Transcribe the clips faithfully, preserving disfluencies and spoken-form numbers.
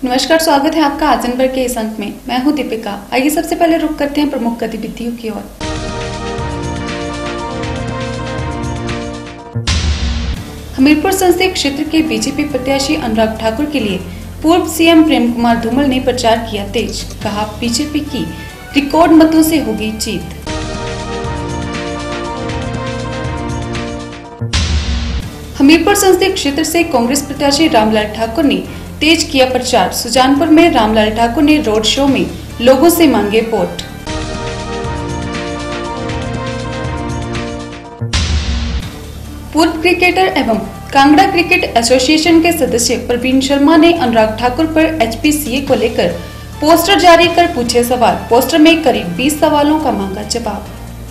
नमस्कार, स्वागत है आपका आज भर के इस अंक में। मैं हूं दीपिका। आइए सबसे पहले रुक करते हैं प्रमुख गतिविधियों की ओर। हमीरपुर संसदीय क्षेत्र के बीजेपी प्रत्याशी अनुराग ठाकुर के लिए पूर्व सीएम प्रेम कुमार धूमल ने प्रचार किया तेज। कहा, बीजेपी की रिकॉर्ड मतों से होगी जीत। हमीरपुर संसदीय क्षेत्र से कांग्रेस प्रत्याशी रामलाल ठाकुर ने तेज किया प्रचार। सुजानपुर में रामलाल ठाकुर ने रोड शो में लोगों से मांगे वोट। पूर्व क्रिकेटर एवं कांगड़ा क्रिकेट एसोसिएशन के सदस्य प्रवीण शर्मा ने अनुराग ठाकुर पर एचपीसीए को लेकर पोस्टर जारी कर पूछे सवाल। पोस्टर में करीब बीस सवालों का मांगा जवाब।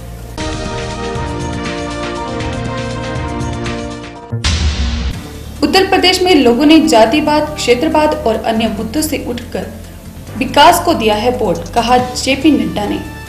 उत्तर प्रदेश में लोगों ने जातिवाद, क्षेत्रवाद और अन्य मुद्दों से उठकर विकास को दिया है वोट, कहा जेपी नड्डा ने।